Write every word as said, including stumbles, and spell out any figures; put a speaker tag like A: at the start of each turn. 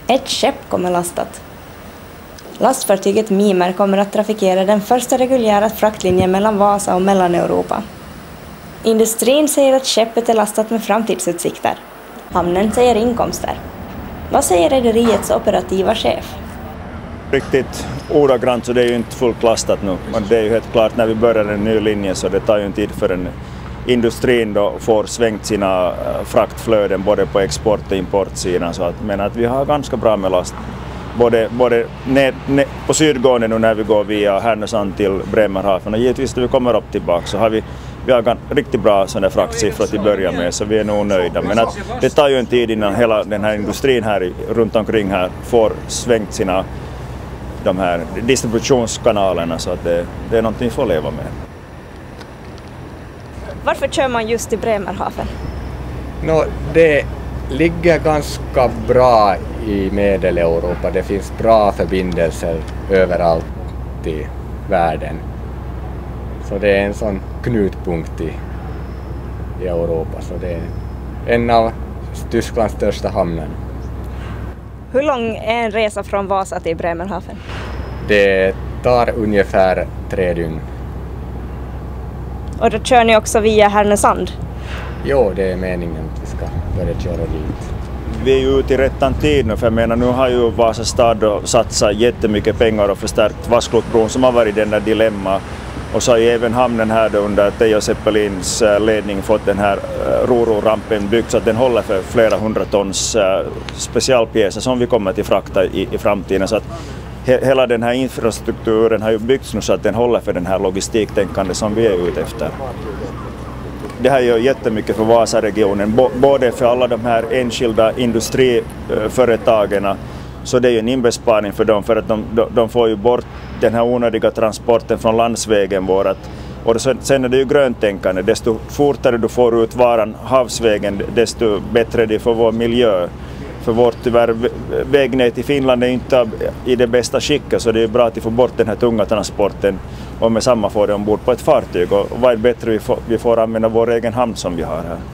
A: Ett skepp kommer lastat. Lastfartyget Mimer kommer att trafikera den första reguljära fraktlinjen mellan Vasa och Mellaneuropa. Industrin säger att skeppet är lastat med framtidsutsikter. Hamnen säger inkomster. Vad säger rederiets operativa chef?
B: Riktigt ordagrant så det är ju inte fullt lastat nu. Men det är ju helt klart när vi börjar en ny linje så det tar ju en tid för en industrin då får svängt sina fraktflöden både på export- och importsidan. Så att, men att vi har ganska bra med last. Både, både ned, ned, på sydgående nu när vi går via Härnösand till Bremerhaven och givetvis när vi kommer upp tillbaka så har vi, vi har gan, riktigt bra sådana fraktsiffror till börja med så vi är nog nöjda. Men att det tar ju en tid innan hela den här industrin här runt omkring här får svängt sina de här distributionskanalerna så att det, det är någonting vi får leva med.
A: Varför kör man just i Bremerhaven?
C: No, det ligger ganska bra i Medeleuropa. Det finns bra förbindelser överallt i världen. Så det är en sån knutpunkt i, i Europa. Så det är en av Tysklands största hamnar.
A: Hur lång är en resa från Vasa till Bremerhaven?
C: Det tar ungefär tre dygn.
A: Och då kör ni också via Härnösand?
C: Jo, det är meningen att vi ska börja köra dit.
B: Vi är ju ute i rättan tid nu, för jag menar nu har ju Vasa stad satsat jättemycket pengar och förstärkt Vasklotbron som har varit den där dilemma. Och så har ju även hamnen här då under Teijo Seppelins ledning fått den här Roro-rampen byggd så att den håller för flera hundra tons specialpjäser som vi kommer till frakta i, i framtiden. Så att he, hela den här infrastrukturen har ju byggts nu så att den håller för den här logistiktänkande som vi är ute efter. Det här gör jättemycket för Vasaregionen, både för alla de här enskilda industriföretagen, så det är ju en inbesparing för dem för att de, de får ju bort den här onödiga transporten från landsvägen vårat. Och sen är det ju gröntänkande, desto fortare du får ut varan havsvägen desto bättre är det för vår miljö. För vårt tyvärr vägnät i Finland är inte i det bästa skicket så det är bra att vi får bort den här tunga transporten och med samma får det ombord på ett fartyg. Och vad är bättre vi får, vi får använda vår egen hamn som vi har här.